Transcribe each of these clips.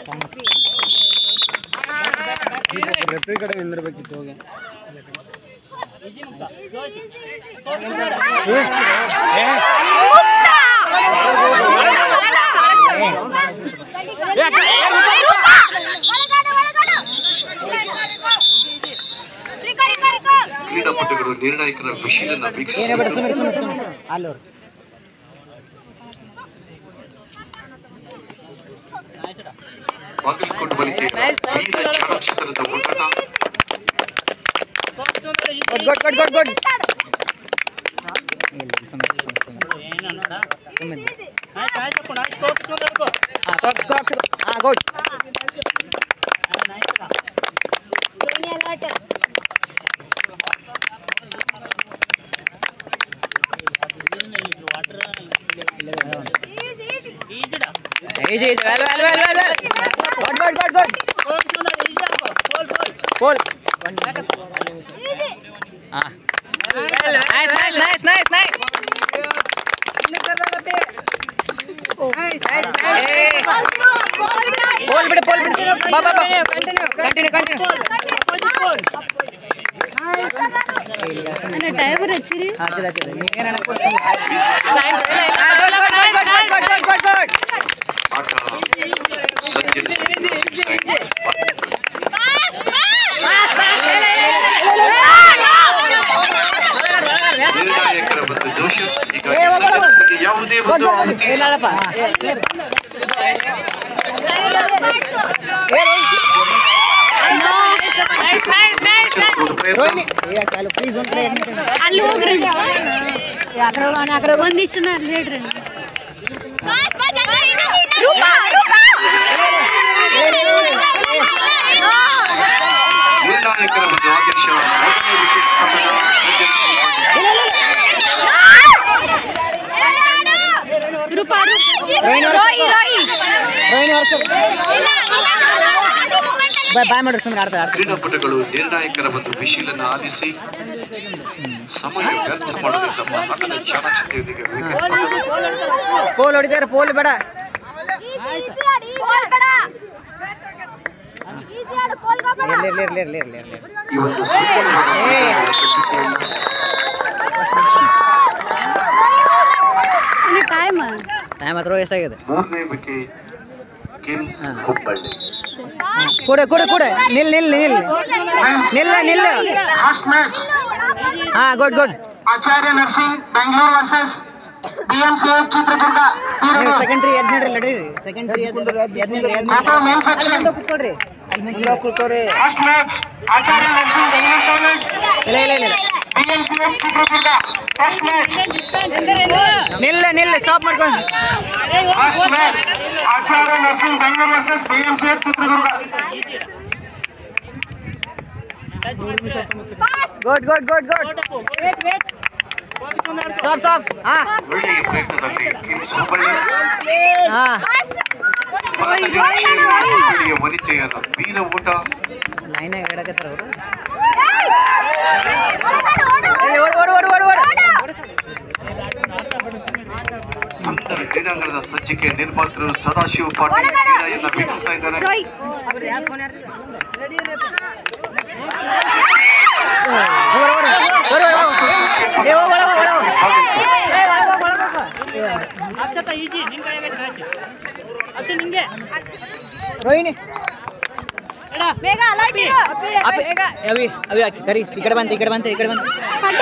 referee ಕಡೆ ನಿಂದಿರಬೇಕಿತ್ತು ಹೋಗಿ ಕ್ರೀಡಾಪಟುಗಳು ನಿರ್ಣಾಯಕರ ಪರಿಶೀಲನಾ ವೀಕ್ಷಿಸಿ ಬಾಗಲಕೋಟೆ ಬಳಿಕೆ ವೀರ ಚಾಣಕ್ಷತನದ ಓಟದ ನಿರ್ಣಾಯಕರ ಒಂದು ದೋಷ ಹೀಗಾಗಿ ಯಾವುದೇ ಒಂದು ನಿರ್ಣಾಯಕರ ಒಂದು ಆದೇಶ ಮೊದಲನೇ ವಿಕೆಟ್ ಕ್ರೀಡಾಪಟುಗಳು ನಿರ್ಣಾಯಕರ ಒಂದು ಪರಿಶೀಲನೆ ಆಲಿಸಿ ಸಮಯ ವ್ಯರ್ಥ ಮಾಡದೆ ತಮ್ಮ ಆಟದ ಚಾಣಕ್ಷತೆಯೊಂದಿಗೆ ಪೋಲ್ ಹೊಡಿದಾರೆ ಪೋಲ್ ಬೇಡ ಈ ಒಂದು ಸುಂದರವಾದ ಟೈಮ್ ಹತ್ರ ಎಷ್ಟಾಗಿದೆ ಮೂರನೇ ವಿಕೆಟ್ ಕಿಮ್ಸ್ ಹುಬ್ಬಳ್ಳಿ ಕೊಡೆ ಕೊಡೆ ಕೊಡೆ ನಿಲ್ ನಿಲ್ ನಿಲ್ ನಿಲ್ಲ ನಿಲ್ಲ ಫಸ್ಟ್ ಮ್ಯಾಚ್ ಹಾ good good Acharya nursing Bengaluru versus BMC Chitradurga ಸೆಕೆಂಡ್ರಿ ಎಡ್ನಡ್ರಿ ನಡೀರಿ ಸೆಕೆಂಡ್ರಿ ಮೇನ್ ಸೆಕ್ಷನ್ ಕೂತ್ಕೊಳ್ರಿ first match Acharya nursing Bengaluru college ಇಲ್ಲ ಇಲ್ಲ ಇಲ್ಲ BMC ಚಿತ್ರದುರ್ಗ ಫಸ್ಟ್ ಮ್ಯಾಚ್ ನಿಲ್ಲ ನಿಲ್ಲ ಸ್ಟಾಪ್ ಮಾಡ್ಕೊಂಡು first match Acharya nursing Bengaluru versus BMC Chitradurga good good good good stop stop ಹಾ ಒಳ್ಳೆಯ ಪ್ರಯತ್ನದಲ್ಲಿ ಕಿಮ್ಸ್ ಹುಬ್ಬಳ್ಳಿ ಹಾ ಹುಬ್ಬಳ್ಳಿಯ ವನಿತೆಯರ ವೀರ ಓಟ ಲೈನ್ ಹೇಳಕತ್ತಾರ ಅವರು ಓಡು ಓಡು ಓಡು ಓಡು ಸುಂದರ ಕ್ರೀಡಾಂಗಣದ ಸಜ್ಜಿಕೆ ನಿರ್ಮಾತೃ ಸದಾಶಿವ ಪಾಟೀಲ್ ಕ್ರೀಡೆಯನ್ನ ವೀಕ್ಷಿಸ್ತಾ ಇದ್ದಾರೆ ರೋಹಿಣಿ ಅವಿ ಅವಿ ಹಾಕಿ ಕರಿ ಈ ಕಡೆ ಬಂತು ಈ ಕಡೆ ಬಂತು ಈ ಕಡೆ ಬಂತು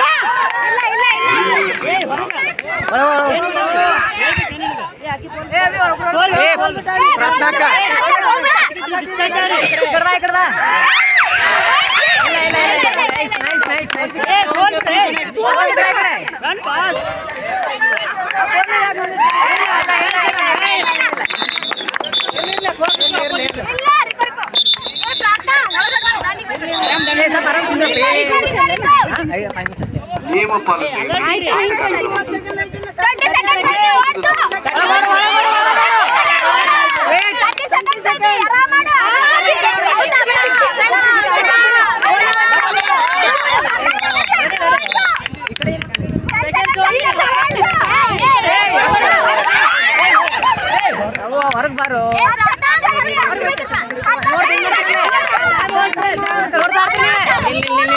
ನಿಯಮ ಪಾಲನೆ ಹೊರಗೆ ಬಾರೋ ನಿಲ್